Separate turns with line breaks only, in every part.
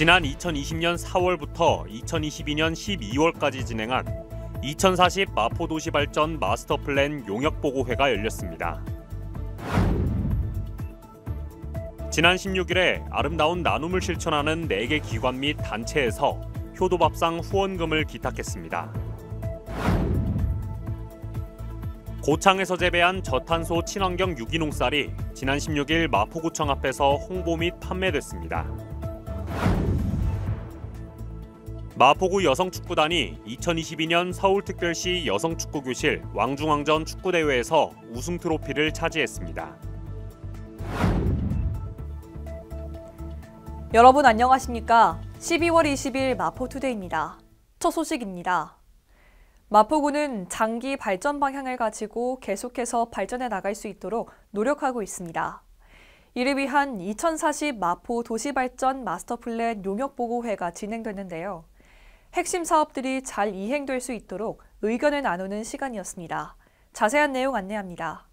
지난 2020년 4월부터 2022년 12월까지 진행한 2040 마포도시발전 마스터플랜 용역보고회가 열렸습니다. 지난 16일에 아름다운 나눔을 실천하는 4개 기관 및 단체에서 효도밥상 후원금을 기탁했습니다. 고창에서 재배한 저탄소 친환경 유기농 쌀이 지난 16일 마포구청 앞에서 홍보 및 판매됐습니다. 마포구 여성축구단이 2022년 서울특별시 여성축구교실 왕중왕전 축구대회에서 우승 트로피를 차지했습니다.
여러분 안녕하십니까? 12월 20일 마포투데이입니다. 첫 소식입니다. 마포구는 장기 발전 방향을 가지고 계속해서 발전해 나갈 수 있도록 노력하고 있습니다. 이를 위한 2040 마포 도시발전 마스터플랜 용역보고회가 진행됐는데요. 핵심 사업들이 잘 이행될 수 있도록 의견을 나누는 시간이었습니다. 자세한 내용 안내합니다.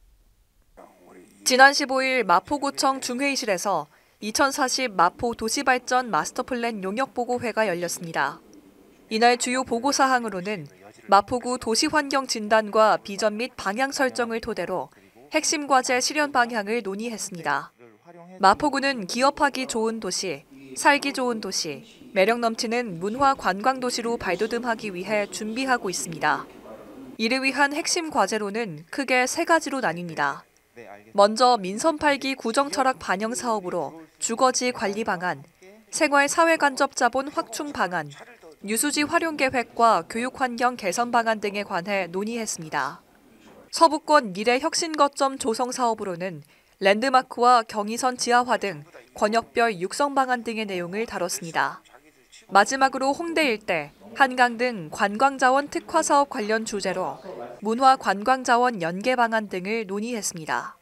지난 15일 마포구청 중회의실에서 2040 마포 도시발전 마스터플랜 용역보고회가 열렸습니다. 이날 주요 보고사항으로는 마포구 도시환경진단과 비전 및 방향 설정을 토대로 핵심 과제 실현 방향을 논의했습니다. 마포구는 기업하기 좋은 도시, 살기 좋은 도시, 매력 넘치는 문화 관광 도시로 발돋움하기 위해 준비하고 있습니다. 이를 위한 핵심 과제로는 크게 3가지로 나뉩니다. 먼저 민선 8기 구정철학 반영 사업으로 주거지 관리 방안, 생활 사회 간접 자본 확충 방안, 유수지 활용 계획과 교육 환경 개선 방안 등에 관해 논의했습니다. 서부권 미래 혁신 거점 조성 사업으로는 랜드마크와 경의선 지하화 등 권역별 육성 방안 등의 내용을 다뤘습니다. 마지막으로 홍대 일대, 한강 등 관광자원 특화 사업 관련 주제로 문화 관광자원 연계 방안 등을 논의했습니다.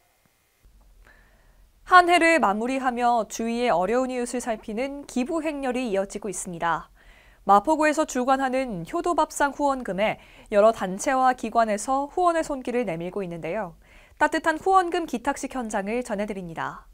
한 해를 마무리하며 주위의 어려운 이웃을 살피는 기부 행렬이 이어지고 있습니다. 마포구에서 주관하는 효도밥상 후원금에 여러 단체와 기관에서 후원의 손길을 내밀고 있는데요. 따뜻한 후원금 기탁식 현장을 전해드립니다.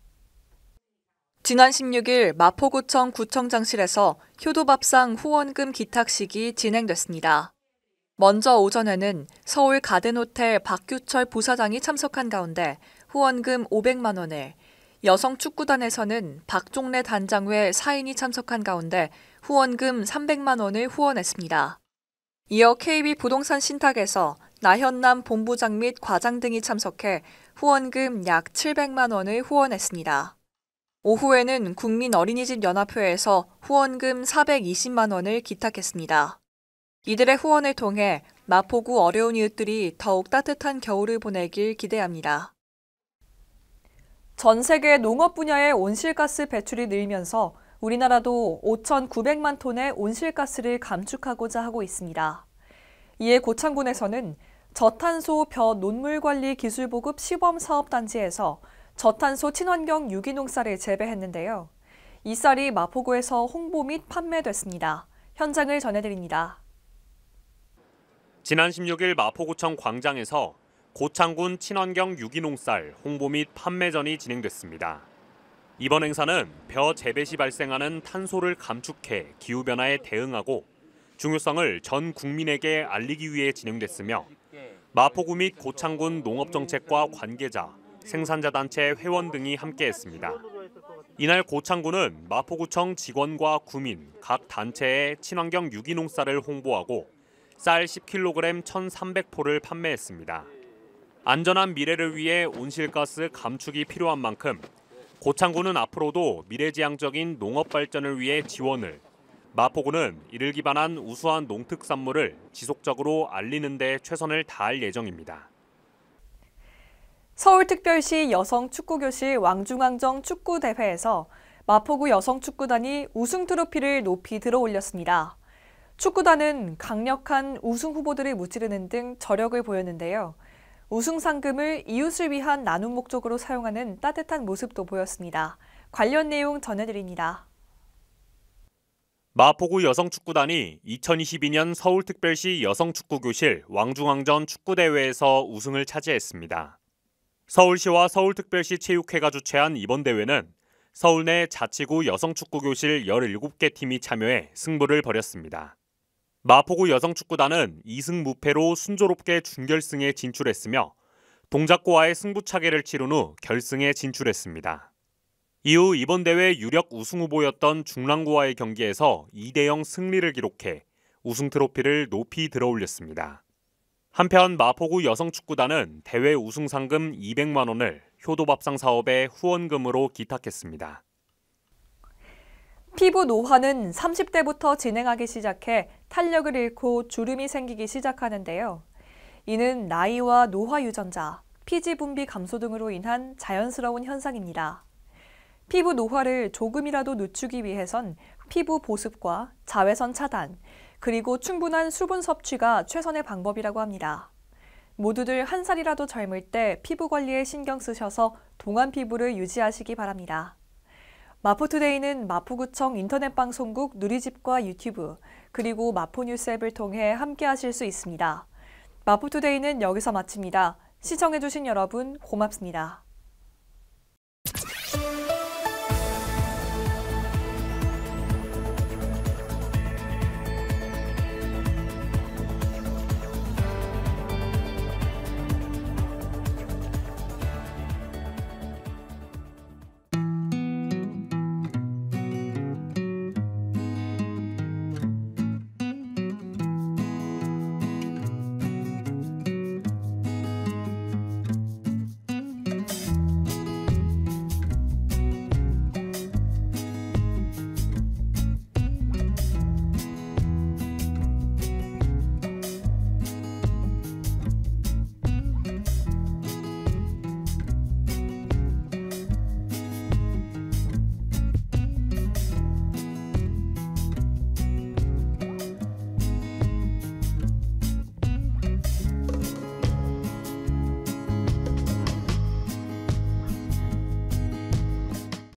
지난 16일 마포구청 구청장실에서 효도밥상 후원금 기탁식이 진행됐습니다. 먼저 오전에는 서울 가든호텔 박규철 부사장이 참석한 가운데 후원금 500만 원을, 여성축구단에서는 박종래 단장 외 4인이 참석한 가운데 후원금 300만 원을 후원했습니다. 이어 KB부동산 신탁에서 나현남 본부장 및 과장 등이 참석해 후원금 약 700만 원을 후원했습니다. 오후에는 국민어린이집연합회에서 후원금 420만 원을 기탁했습니다. 이들의 후원을 통해 마포구 어려운 이웃들이 더욱 따뜻한 겨울을 보내길 기대합니다. 전 세계 농업 분야의 온실가스 배출이 늘면서 우리나라도 5,900만 톤의 온실가스를 감축하고자 하고 있습니다. 이에 고창군에서는 저탄소 벼 논물관리 기술보급 시범사업단지에서 저탄소 친환경 유기농 쌀을 재배했는데요. 이 쌀이 마포구에서 홍보 및 판매됐습니다. 현장을 전해드립니다.
지난 16일 마포구청 광장에서 고창군 친환경 유기농 쌀 홍보 및 판매전이 진행됐습니다. 이번 행사는 벼 재배 시 발생하는 탄소를 감축해 기후변화에 대응하고 중요성을 전 국민에게 알리기 위해 진행됐으며 마포구 및 고창군 농업정책과 관계자, 생산자 단체 회원 등이 함께했습니다. 이날 고창군은 마포구청 직원과 구민, 각 단체에 친환경 유기농 쌀을 홍보하고 쌀 10kg 1,300포를 판매했습니다. 안전한 미래를 위해 온실가스 감축이 필요한 만큼 고창군은 앞으로도 미래지향적인 농업 발전을 위해 지원을, 마포구는 이를 기반한 우수한 농특산물을 지속적으로 알리는 데 최선을 다할 예정입니다.
서울특별시 여성축구교실 왕중왕전 축구대회에서 마포구 여성축구단이 우승 트로피를 높이 들어올렸습니다. 축구단은 강력한 우승 후보들을 무찌르는 등 저력을 보였는데요. 우승 상금을 이웃을 위한 나눔 목적으로 사용하는 따뜻한 모습도 보였습니다. 관련 내용 전해드립니다.
마포구 여성축구단이 2022년 서울특별시 여성축구교실 왕중왕전 축구대회에서 우승을 차지했습니다. 서울시와 서울특별시 체육회가 주최한 이번 대회는 서울 내 자치구 여성축구교실 17개 팀이 참여해 승부를 벌였습니다. 마포구 여성축구단은 2승 무패로 순조롭게 준결승에 진출했으며 동작구와의 승부차기를 치른 후 결승에 진출했습니다. 이후 이번 대회 유력 우승 후보였던 중랑구와의 경기에서 2대0 승리를 기록해 우승 트로피를 높이 들어올렸습니다. 한편 마포구 여성축구단은 대회 우승 상금 200만 원을 효도밥상 사업에 후원금으로 기탁했습니다.
피부 노화는 30대부터 진행하기 시작해 탄력을 잃고 주름이 생기기 시작하는데요. 이는 나이와 노화 유전자, 피지 분비 감소 등으로 인한 자연스러운 현상입니다. 피부 노화를 조금이라도 늦추기 위해선 피부 보습과 자외선 차단, 그리고 충분한 수분 섭취가 최선의 방법이라고 합니다. 모두들 한 살이라도 젊을 때 피부 관리에 신경 쓰셔서 동안 피부를 유지하시기 바랍니다. 마포투데이는 마포구청 인터넷방송국 누리집과 유튜브, 그리고 마포뉴스 앱을 통해 함께하실 수 있습니다. 마포투데이는 여기서 마칩니다. 시청해주신 여러분 고맙습니다.